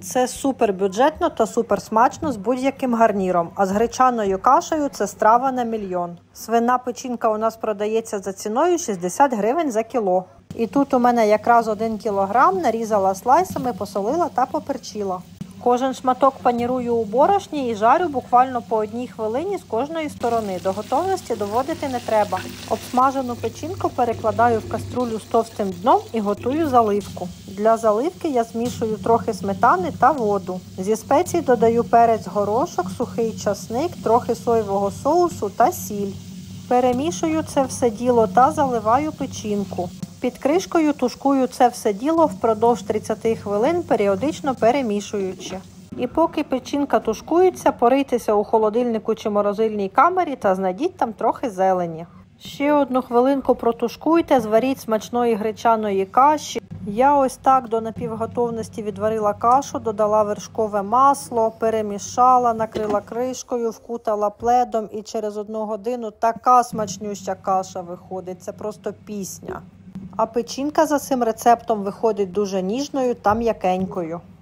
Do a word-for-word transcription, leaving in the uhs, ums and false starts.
Це супер бюджетно та супер смачно з будь-яким гарніром, а з гречаною кашею це страва на мільйон. Свина печінка у нас продається за ціною шістдесят гривень за кіло. І тут у мене якраз один кілограм, нарізала слайсами, посолила та поперчила. Кожен шматок панірую у борошні і жарю буквально по одній хвилині з кожної сторони. До готовності доводити не треба. Обсмажену печінку перекладаю в каструлю з товстим дном і готую заливку. Для заливки я змішую трохи сметани та воду. Зі спецій додаю перець горошок, сухий часник, трохи соєвого соусу та сіль. Перемішую це все діло та заливаю печінку. Під кришкою тушкую це все діло впродовж тридцять хвилин, періодично перемішуючи. І поки печінка тушкується, порийтеся у холодильнику чи морозильній камері та знайдіть там трохи зелені. Ще одну хвилинку протушкуйте, зваріть смачної гречаної каші. Я ось так до напівготовності відварила кашу, додала вершкове масло, перемішала, накрила кришкою, вкутала пледом і через одну годину така смачнюща каша виходить, це просто пісня. А печінка за цим рецептом виходить дуже ніжною та м'якенькою.